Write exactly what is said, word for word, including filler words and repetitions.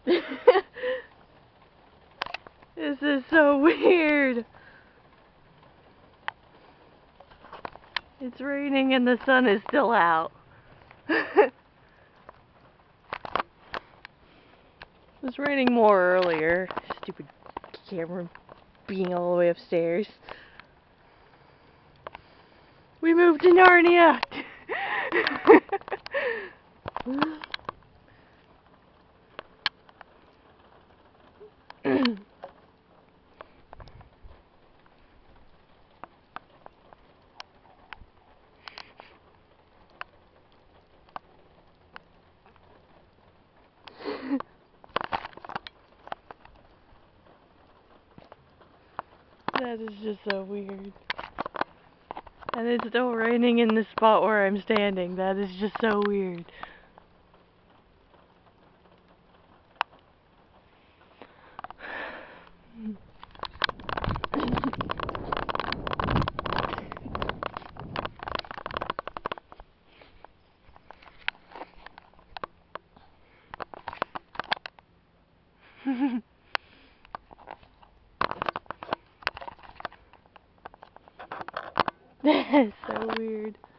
This is so weird. It's raining and the sun is still out. It was raining more earlier. Stupid camera being all the way upstairs. We moved to Narnia! That is just so weird. And it's still raining in the spot where I'm standing. That is just so weird. That is so weird.